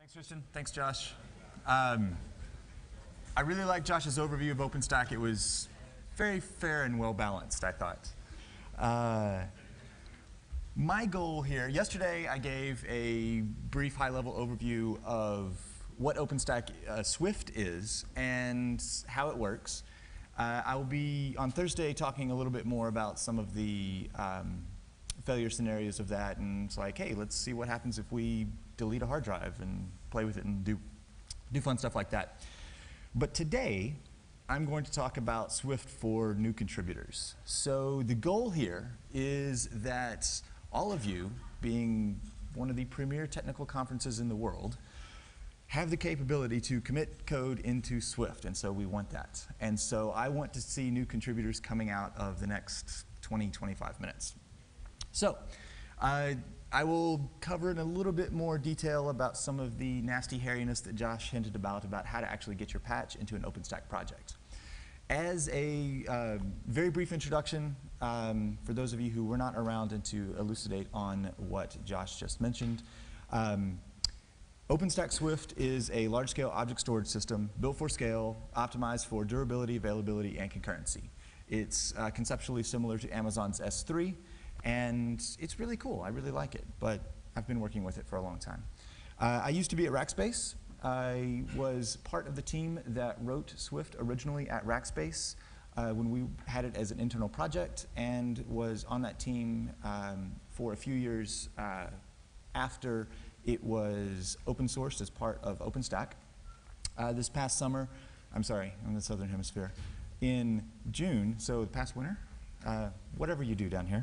Thanks, Tristan. Thanks, Josh. I really like Josh's overview of OpenStack. It was very fair and well balanced, I thought. My goal here, yesterday I gave a brief high-level overview of what OpenStack Swift is and how it works. I will be, on Thursday, talking a little bit more about some of the failure scenarios of that, and it's like, hey, let's see what happens if we delete a hard drive and play with it and do fun stuff like that. But today, I'm going to talk about Swift for new contributors. So the goal here is that all of you, being one of the premier technical conferences in the world, have the capability to commit code into Swift, and so we want that. And so I want to see new contributors coming out of the next 20, 25 minutes. So I will cover in a little bit more detail about some of the nasty hairiness that Josh hinted about how to actually get your patch into an OpenStack project. As a very brief introduction, for those of you who were not around and to elucidate on what Josh just mentioned, OpenStack Swift is a large-scale object storage system built for scale, optimized for durability, availability, and concurrency. It's conceptually similar to Amazon's S3, and it's really cool. I really like it, but I've been working with it for a long time. I used to be at Rackspace. I was part of the team that wrote Swift originally at Rackspace when we had it as an internal project, and was on that team for a few years after it was open sourced as part of OpenStack. This past summer, I'm sorry, I'm in the Southern Hemisphere, in June, so the past winter, whatever you do down here,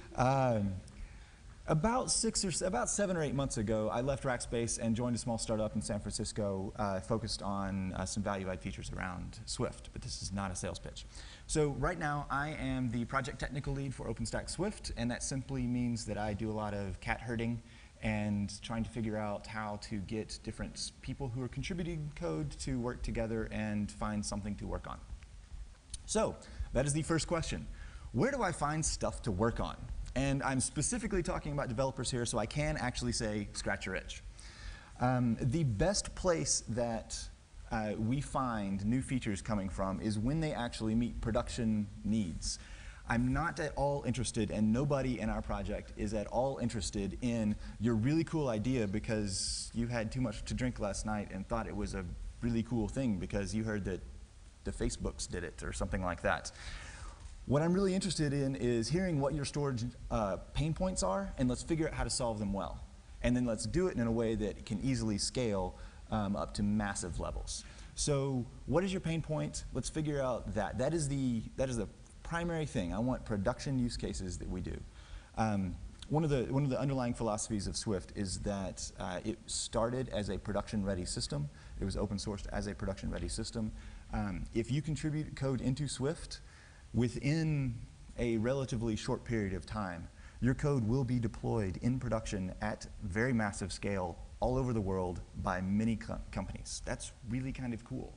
about 7 or 8 months ago, I left Rackspace and joined a small startup in San Francisco focused on some value-add features around Swift, but this is not a sales pitch. So right now, I am the project technical lead for OpenStack Swift, and that simply means that I do a lot of cat herding and trying to figure out how to get different people who are contributing code to work together and find something to work on. So that is the first question. Where do I find stuff to work on? And I'm specifically talking about developers here, so I can actually say, scratch your itch. The best place that we find new features coming from is when they actually meet production needs. I'm not at all interested, and nobody in our project is at all interested in your really cool idea because you had too much to drink last night and thought it was a really cool thing because you heard that the Facebooks did it or something like that. What I'm really interested in is hearing what your storage pain points are, and let's figure out how to solve them well. And then let's do it in a way that can easily scale up to massive levels. So what is your pain point? Let's figure out that. That is the primary thing. I want production use cases that we do. One of the underlying philosophies of Swift is that it started as a production-ready system. It was open sourced as a production-ready system. If you contribute code into Swift, within a relatively short period of time, your code will be deployed in production at very massive scale all over the world by many companies. That's really kind of cool.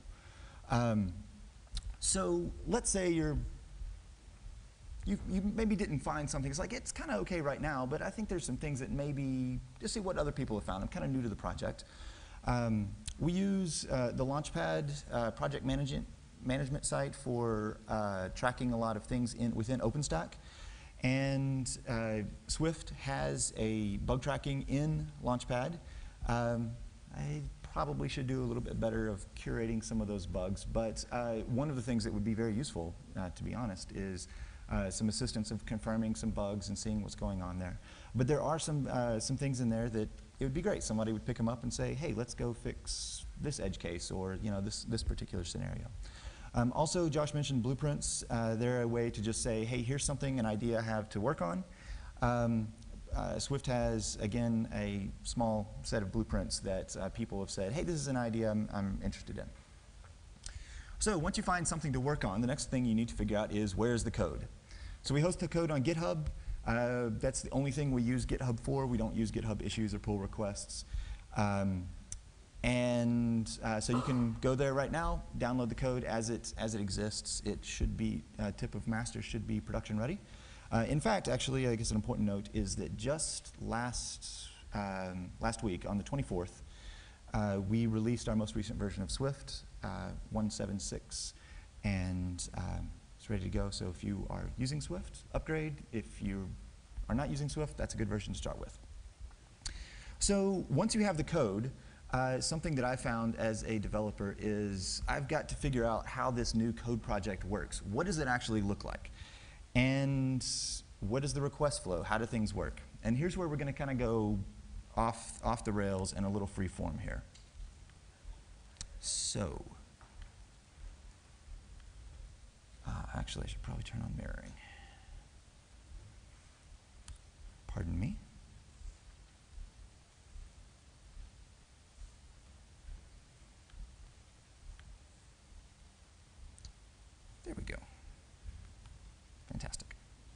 So let's say you maybe didn't find something. It's like, it's kind of okay right now, but I think there's some things that maybe, just see what other people have found. I'm kind of new to the project. We use the Launchpad project management site for tracking a lot of things within OpenStack. And Swift has a bug tracking in Launchpad. I probably should do a little bit better of curating some of those bugs, but one of the things that would be very useful, to be honest, is some assistance of confirming some bugs and seeing what's going on there. But there are some things in there that it would be great. Somebody would pick them up and say, hey, let's go fix this edge case or this particular scenario. Also, Josh mentioned blueprints. They're a way to just say, hey, here's an idea I have to work on. Swift has, again, a small set of blueprints that people have said, hey, this is an idea I'm interested in. So once you find something to work on, the next thing you need to figure out is where's the code. So we host the code on GitHub. That's the only thing we use GitHub for. We don't use GitHub issues or pull requests. So you can go there right now, download the code as it exists. It should be, tip of master should be production ready. In fact, actually, I guess an important note is that just last week, on the 24th, We released our most recent version of Swift, 1.7.6, and it's ready to go. So if you are using Swift, upgrade. If you are not using Swift, that's a good version to start with. So once you have the code, something that I found as a developer is I've got to figure out how this new code project works. What does it actually look like? And what is the request flow? How do things work? And here's where we're going to kind of go off the rails and a little free form here. So, actually, I should probably turn on mirroring. Pardon me. There we go. Fantastic.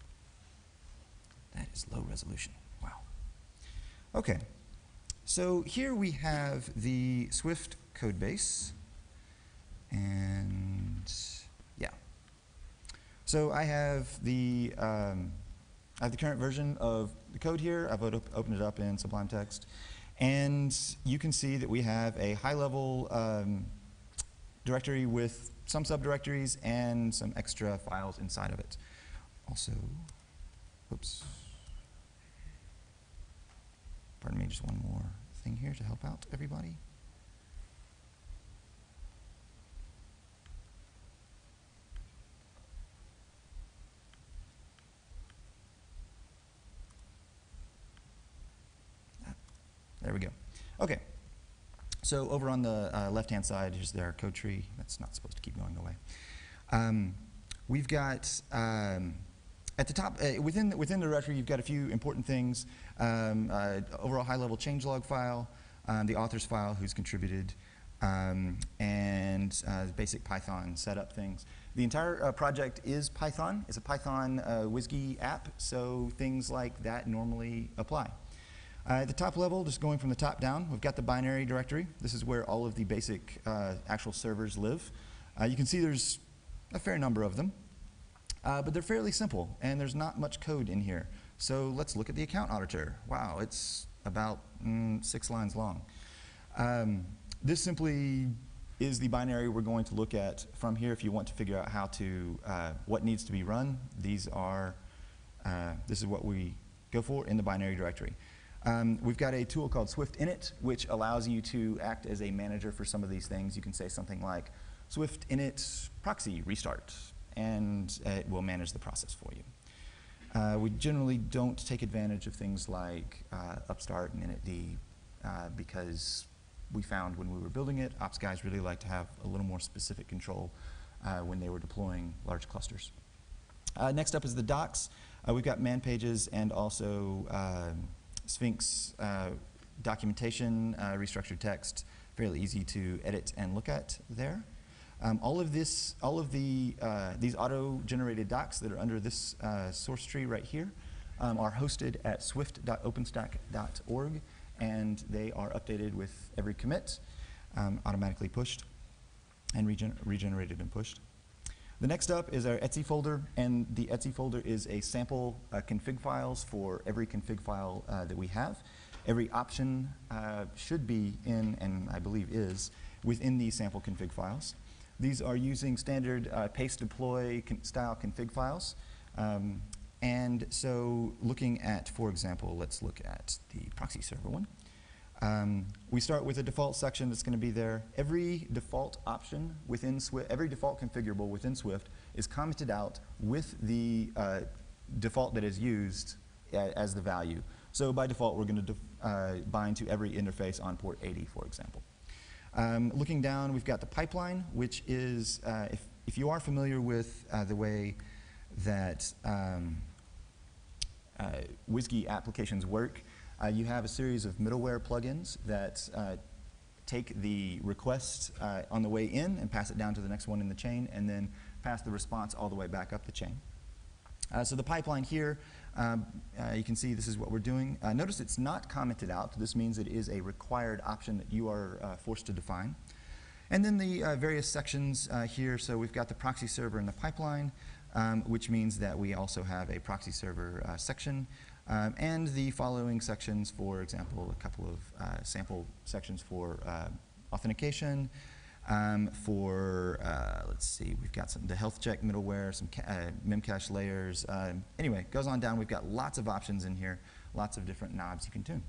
That is low resolution. Wow. Okay. So here we have the Swift code base. And yeah. So I have the current version of the code here. I've opened it up in Sublime Text. And you can see that we have a high-level directory with some subdirectories and some extra files inside of it. Also, oops. Pardon me, just one more thing here to help out everybody. There we go. Okay. So over on the left-hand side, here's their code tree. That's not supposed to keep going away. We've got at the top, within the directory, you've got a few important things. Overall high-level changelog file, the author's file, who's contributed, and basic Python setup things. The entire project is Python. It's a Python WSGI app, so things like that normally apply. At the top level, just going from the top down, we've got the binary directory. This is where all of the basic actual servers live. You can see there's a fair number of them, but they're fairly simple, and there's not much code in here. So let's look at the account auditor. Wow, it's about 6 lines long. This simply is the binary we're going to look at from here if you want to figure out how to, what needs to be run. These are, this is what we go for in the binary directory. We've got a tool called Swift Init, which allows you to act as a manager for some of these things. You can say something like Swift Init proxy restart, and it will manage the process for you. We generally don't take advantage of things like Upstart and Initd because we found when we were building it, ops guys really like to have a little more specific control when they were deploying large clusters. Next up is the docs. We've got man pages and also Sphinx documentation, restructured text, fairly easy to edit and look at there. All of these auto-generated docs that are under this source tree right here are hosted at swift.openstack.org, and they are updated with every commit, automatically pushed and regenerated and pushed. The next up is our Etsy folder, and the Etsy folder is a sample config files for every config file that we have. Every option should be in, and I believe is, within these sample config files. These are using standard paste deploy style config files. And so looking at, for example, let's look at the proxy server one. We start with a default section that's going to be there. Every default option within Swift, every default configurable within Swift is commented out with the default that is used as the value. So by default, we're going to bind to every interface on port 80, for example. Looking down, we've got the pipeline, which is, if you are familiar with the way that WSGI applications work, you have a series of middleware plugins that take the request on the way in and pass it down to the next one in the chain, and then pass the response all the way back up the chain. So the pipeline here, you can see this is what we're doing. Notice it's not commented out. This means it is a required option that you are forced to define. And then the various sections here. So we've got the proxy server in the pipeline, which means that we also have a proxy server section. And the following sections, for example, a couple of sample sections for authentication, let's see, we've got the health check middleware, some memcache layers. Anyway, it goes on down. We've got lots of options in here, lots of different knobs you can tune.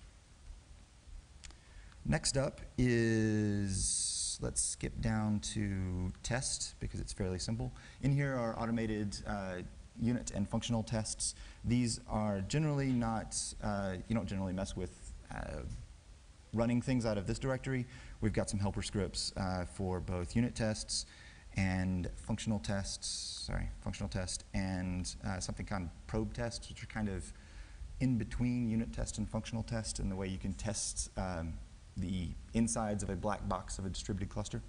Next up is, let's skip down to test because it's fairly simple. In here are automated unit and functional tests. These are generally not, you don't generally mess with running things out of this directory. We've got some helper scripts for both unit tests and functional tests, and something called probe tests, which are kind of in between unit test and functional test in the way you can test the insides of a black box of a distributed cluster.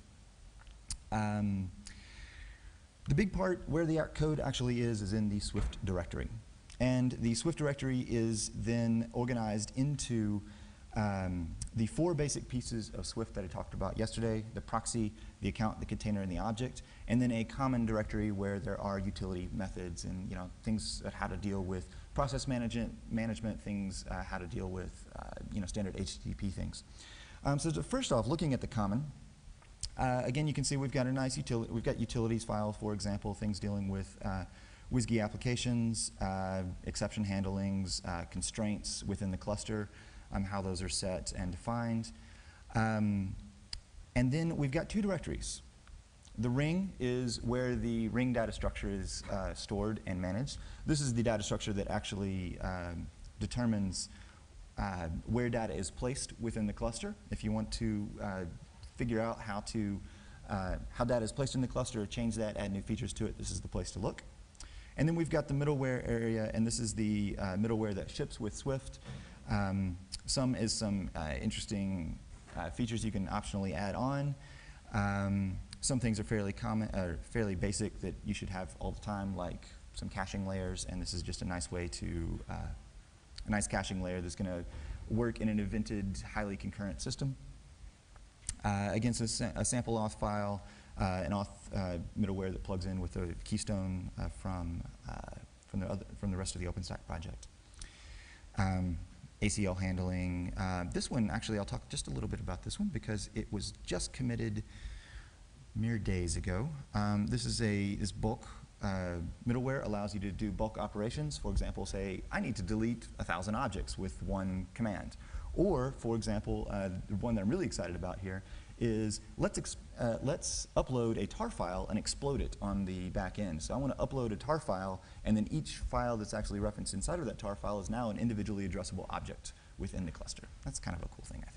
The big part where the code actually is in the Swift directory. And the Swift directory is then organized into the 4 basic pieces of Swift that I talked about yesterday: the proxy, the account, the container, and the object, and then a common directory where there are utility methods and things that how to deal with process management things, how to deal with standard HTTP things. So first off, looking at the common, again, you can see we've got a nice utility. We've got utilities file, for example, things dealing with WSGI applications, exception handlings, constraints within the cluster, how those are set and defined. And then we've got 2 directories. The ring is where the ring data structure is stored and managed. This is the data structure that actually determines where data is placed within the cluster. If you want to figure out how data is placed in the cluster, or change that, add new features to it, this is the place to look. And then we've got the middleware area, and this is the middleware that ships with Swift. Some interesting features you can optionally add on. Some things are fairly common, fairly basic that you should have all the time, like some caching layers, and this is just a nice way to, a nice caching layer that's going to work in an evented, highly concurrent system. Again, so a sample auth file, an auth middleware that plugs in with a keystone from the rest of the OpenStack project. ACL handling. This one, actually, I'll talk just a little bit about this one because it was just committed mere days ago. This bulk middleware allows you to do bulk operations. For example, say, I need to delete 1,000 objects with one command. Or, for example, the one that I'm really excited about here is let's upload a tar file and explode it on the back end. So I want to upload a tar file, and then each file that's actually referenced inside of that tar file is now an individually addressable object within the cluster. That's kind of a cool thing,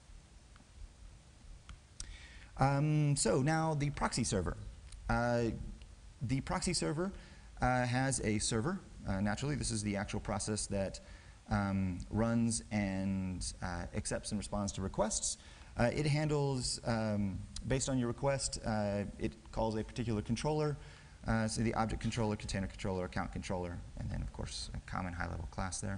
I think. So now the proxy server. The proxy server has a server. Naturally, this is the actual process that runs and accepts and responds to requests. It handles, based on your request, it calls a particular controller, so the object controller, container controller, account controller, and then, of course, a common high-level class there.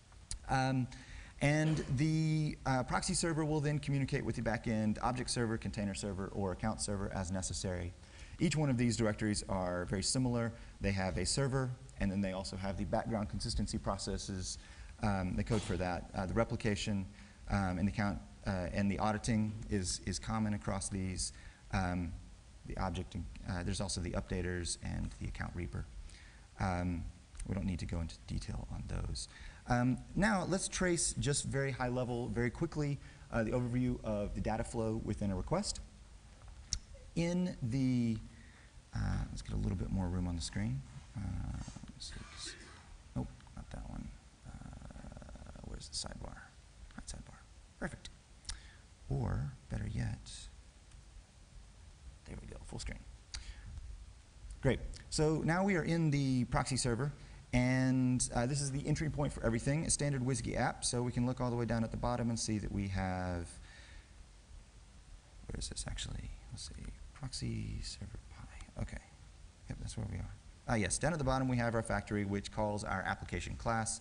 And the proxy server will then communicate with the back-end object server, container server, or account server as necessary. Each one of these directories are very similar. They have a server, and then they also have the background consistency processes, the code for that. The replication and the count and the auditing is common across these. The object, there's also the updaters and the account reaper. We don't need to go into detail on those. Now let's trace just very high level, very quickly, the overview of the data flow within a request. In the, let's get a little bit more room on the screen. Nope, not that one. Where's the sidebar? Right sidebar. Perfect. Or, better yet, there we go, full screen. Great. So now we are in the proxy server, and this is the entry point for everything, a standard WSGI app. So we can look all the way down at the bottom and see that we have, where is this actually? Let's see, proxy server pi. Okay. Yep, that's where we are. Yes, down at the bottom we have our factory, which calls our application class.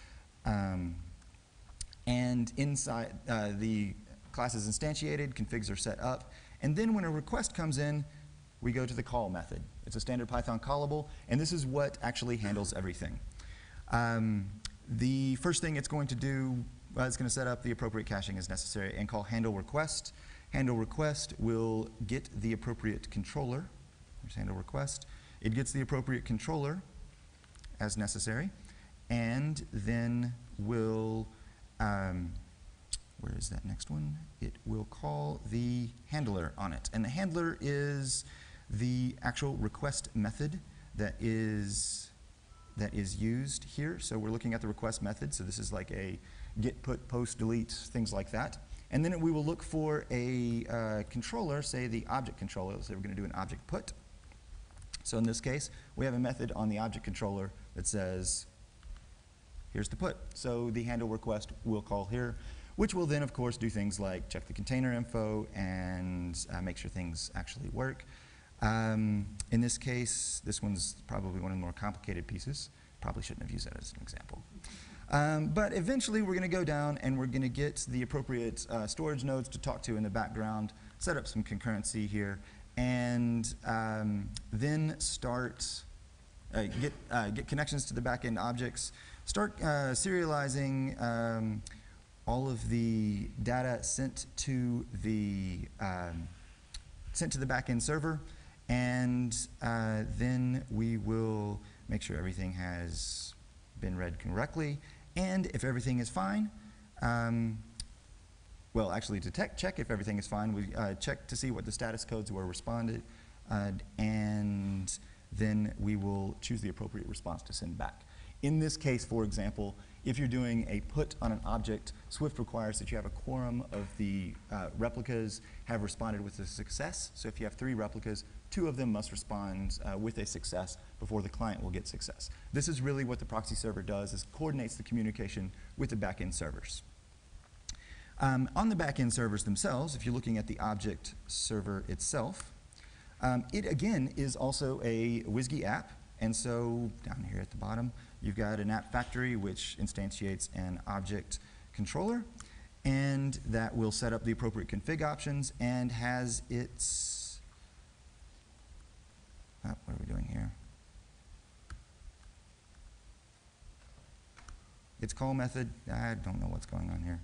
And inside, the class is instantiated, configs are set up, and then when a request comes in, we go to the call method. It's a standard Python callable, and this is what actually handles everything. The first thing it's going to do is going to set up the appropriate caching as necessary and call handle request. Handle request will get the appropriate controller. There's handle request. It gets the appropriate controller as necessary, and then will, where is that next one? It will call the handler on it. And the handler is the actual request method that is used here. So we're looking at the request method. So this is like a get, put, post, delete, things like that. And then we will look for a controller, say the object controller. Let's say we're going to do an object put. So in this case, we have a method on the object controller that says, here's the put. So the handle request will call here, which will then, of course, do things like check the container info and make sure things actually work. In this case, this one's probably one of the more complicated pieces. Probably shouldn't have used that as an example. But eventually, we're going to go down and we're going to get the appropriate storage nodes to talk to in the background, set up some concurrency here, and then start get connections to the back-end objects, start serializing all of the data sent to the back-end server, and then we will make sure everything has been read correctly, and if everything is fine, well, actually, to check if everything is fine, we check to see what the status codes were responded, and then we will choose the appropriate response to send back. In this case, for example, if you're doing a put on an object, Swift requires that you have a quorum of the replicas have responded with a success. So if you have 3 replicas, 2 of them must respond with a success before the client will get success. This is really what the proxy server does, is coordinates the communication with the back-end servers. On the back-end servers themselves, if you're looking at the object server itself, it again is also a WSGI app. And so down here at the bottom, you've got an app factory which instantiates an object controller, and that will set up the appropriate config options and has its, what are we doing here? Its call method, I don't know what's going on here.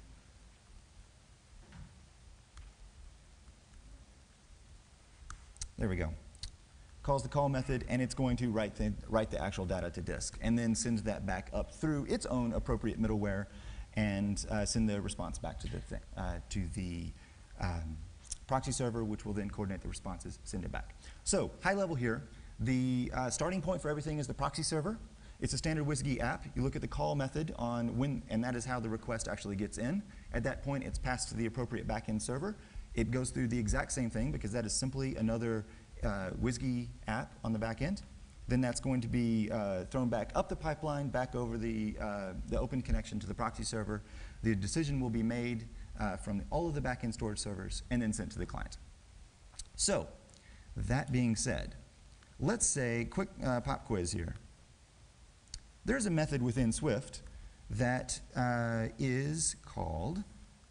There we go. Calls the call method, and it's going to write the actual data to disk, and then sends that back up through its own appropriate middleware, and send the response back to the proxy server, which will then coordinate the responses, send it back. So high level here, the starting point for everything is the proxy server. It's a standard WSGI app. You look at the call method on when, and that is how the request actually gets in. At that point, it's passed to the appropriate backend server. It goes through the exact same thing because that is simply another WSGI app on the back end. Then that's going to be thrown back up the pipeline, back over the open connection to the proxy server. The decision will be made from all of the back-end storage servers and then sent to the client. So, that being said, let's say, quick pop quiz here. There's a method within Swift that is called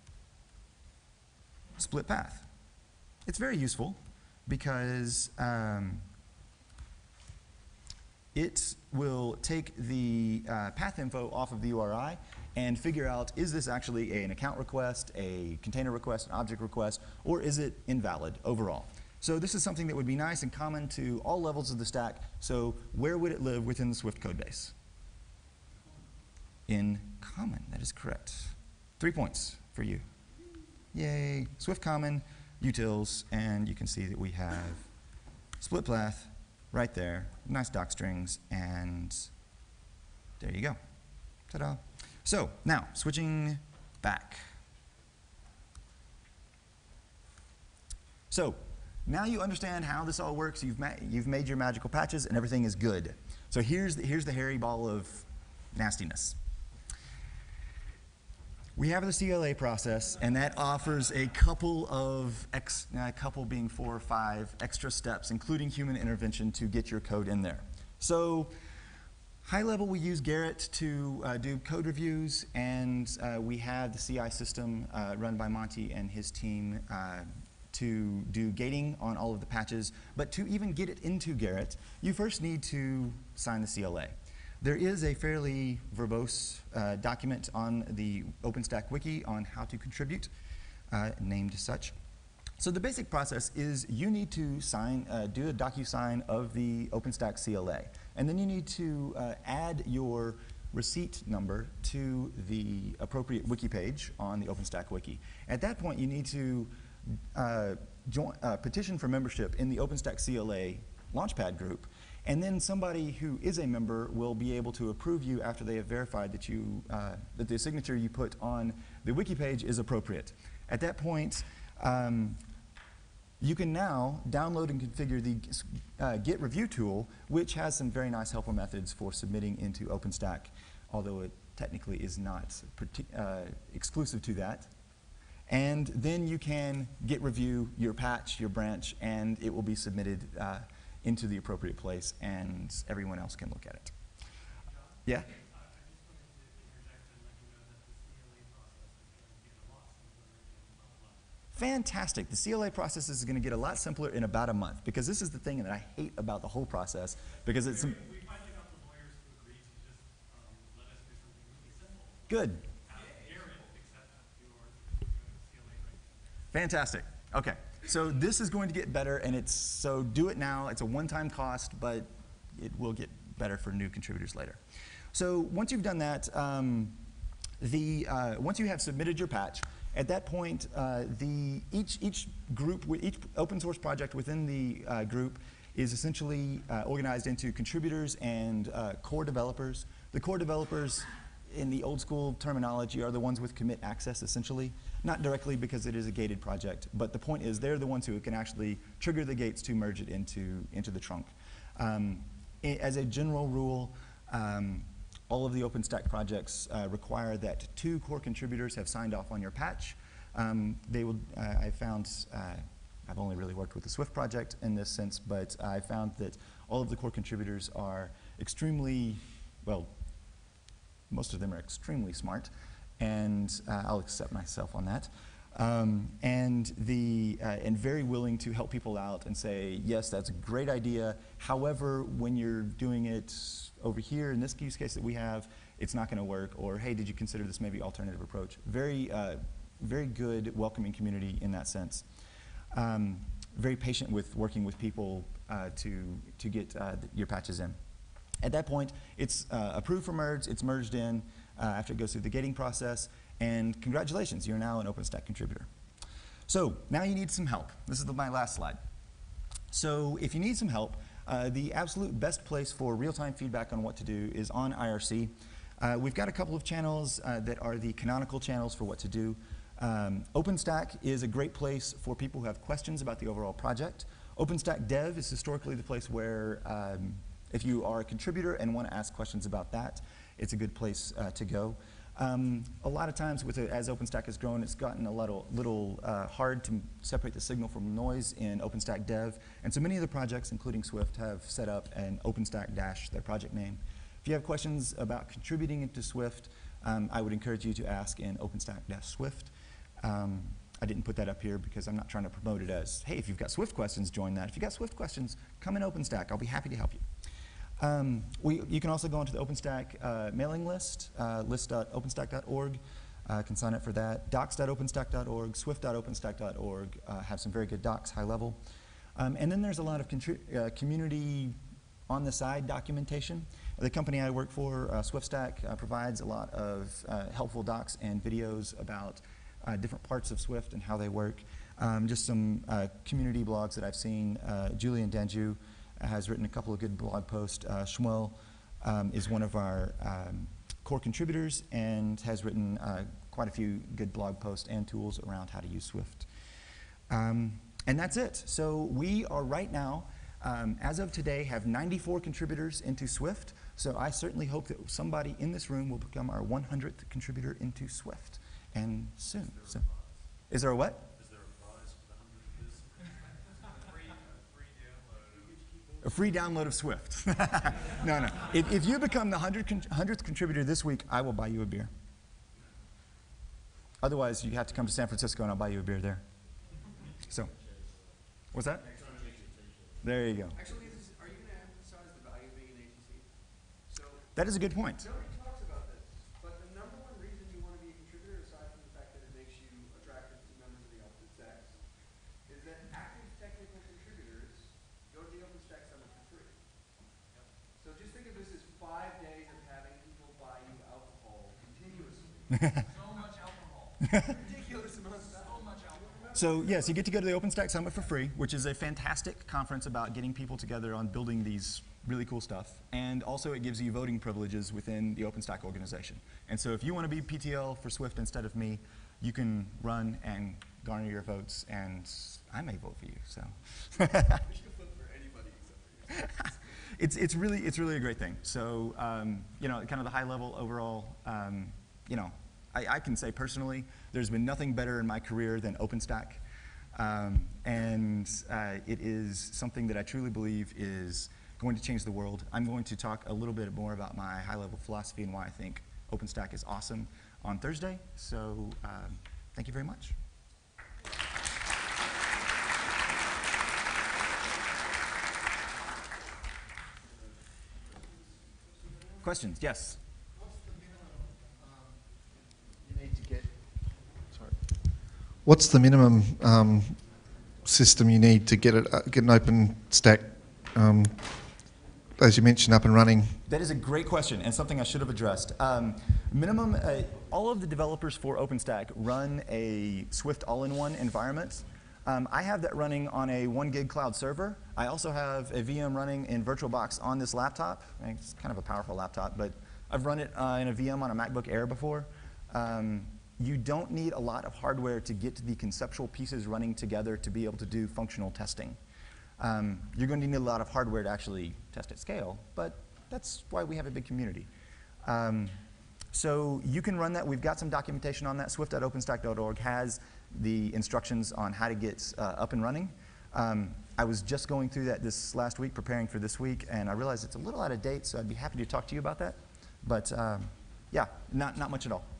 split path. It's very useful because it will take the path info off of the URI and figure out, is this actually an account request, a container request, an object request, or is it invalid overall? So this is something that would be nice and common to all levels of the stack. So where would it live within the Swift code base? In common, that is correct. 3 points for you. Yay, Swift common, utils, and you can see that we have split path right there, nice doc strings, and there you go. Ta-da. So now, switching back. So now you understand how this all works. You've made your magical patches, and everything is good. So here's the hairy ball of nastiness. We have the CLA process, and that offers a couple of, a couple being 4 or 5 extra steps, including human intervention, to get your code in there. So high level, we use Gerrit to do code reviews, and we have the CI system run by Monty and his team to do gating on all of the patches. But to even get it into Gerrit, you first need to sign the CLA. There is a fairly verbose document on the OpenStack wiki on how to contribute, named as such. So the basic process is you need to sign, do a DocuSign of the OpenStack CLA, and then you need to add your receipt number to the appropriate wiki page on the OpenStack wiki. At that point, you need to petition for membership in the OpenStack CLA Launchpad group, and then somebody who is a member will be able to approve you after they have verified that that the signature you put on the wiki page is appropriate. At that point, you can now download and configure the Git review tool, which has some very nice helpful methods for submitting into OpenStack, although it technically is not exclusive to that. And then you can Git review your patch, your branch, and it will be submitted into the appropriate place, and everyone else can look at it. Yeah? Fantastic. The CLA process is going to get a lot simpler in about a month, because this is the thing that I hate about the whole process, because it's... We finally got the lawyers to agree to just let us do something really simple. Good. Have Aaron accept your CLA right. Fantastic. Okay. So this is going to get better, and so do it now. It's a one-time cost, but it will get better for new contributors later. So once you've done that, once you have submitted your patch, at that point, each group, each open source project within the group is essentially organized into contributors and core developers. The core developers, in the old school terminology, are the ones with commit access, essentially. Not directly, because it is a gated project, but the point is they're the ones who can actually trigger the gates to merge it into the trunk. As a general rule, all of the OpenStack projects require that 2 core contributors have signed off on your patch. I found, I've only really worked with the Swift project in this sense, but I found that all of the core contributors are extremely, well, most of them are extremely smart, and I'll accept myself on that. And very willing to help people out and say, yes, that's a great idea. However, when you're doing it over here in this use case that we have, it's not going to work. Or, hey, did you consider this maybe alternative approach? Very good, welcoming community in that sense. Very patient with working with people to get your patches in. At that point, it's approved for merge. It's merged in after it goes through the gating process. And congratulations, you're now an OpenStack contributor. So now you need some help. This is my last slide. So if you need some help, the absolute best place for real-time feedback on what to do is on IRC. We've got a couple of channels that are the canonical channels for what to do. OpenStack is a great place for people who have questions about the overall project. OpenStack Dev is historically the place where if you are a contributor and want to ask questions about that, it's a good place to go. A lot of times, as OpenStack has grown, it's gotten a little hard to separate the signal from noise in OpenStack Dev, and so many of the projects, including Swift, have set up an OpenStack dash, their project name. If you have questions about contributing into Swift, I would encourage you to ask in OpenStack-Swift. I didn't put that up here because I'm not trying to promote it as, hey, if you've got Swift questions, join that. If you've got Swift questions, come in OpenStack. I'll be happy to help you. You can also go into the OpenStack mailing list, list.openstack.org. Can sign up for that. docs.openstack.org, swift.openstack.org have some very good docs, high level. And then there's a lot of community on-the-side documentation. The company I work for, SwiftStack, provides a lot of helpful docs and videos about different parts of Swift and how they work. Just some community blogs that I've seen. Julian Danju has written a couple of good blog posts. Shmuel is one of our core contributors and has written quite a few good blog posts and tools around how to use Swift. And that's it. So we are right now, as of today, have 94 contributors into Swift. So I certainly hope that somebody in this room will become our 100th contributor into Swift, and soon. So, is there a what? A free download of Swift. No. If you become the 100th contributor this week, I will buy you a beer. Otherwise, you have to come to San Francisco, and I'll buy you a beer there. So, what's that? There you go. Actually, are you going to emphasize the value of being an agency? So That is a good point. Nobody talks about this, but the number one reason you want to be a contributor, aside from the fact that it makes you attractive to members of the opposite sex, is that active technical contributors go to the OpenStack Summit for free. So just think of this as 5 days of having people buy you alcohol continuously. So much alcohol. Ridiculous amount of stuff. So much alcohol. So yes, you get to go to the OpenStack Summit for free, which is a fantastic conference about getting people together on building these really cool stuff. And also it gives you voting privileges within the OpenStack organization. And so if you want to be PTL for Swift instead of me, you can run and garner your votes, and I may vote for you. So You can vote for anybody except for yourself. it's really a great thing. So you know, kind of the high level overall, you know, I can say personally, there's been nothing better in my career than OpenStack. And it is something that I truly believe is going to change the world. I'm going to talk a little bit more about my high-level philosophy and why I think OpenStack is awesome on Thursday. So thank you very much. Questions? Yes? You need to get. Sorry. What's the minimum system you need to get an OpenStack, as you mentioned, up and running? That is a great question and something I should have addressed. All of the developers for OpenStack run a Swift all-in-one environment. I have that running on a 1 gig cloud server. I also have a VM running in VirtualBox on this laptop. It's kind of a powerful laptop, but I've run it in a VM on a MacBook Air before. You don't need a lot of hardware to get the conceptual pieces running together to be able to do functional testing. You're going to need a lot of hardware to actually test at scale, but that's why we have a big community. So you can run that. We've got some documentation on that. Swift.openstack.org has the instructions on how to get up and running. I was just going through that this last week, preparing for this week, and I realized it's a little out of date, so I'd be happy to talk to you about that. But yeah, not much at all.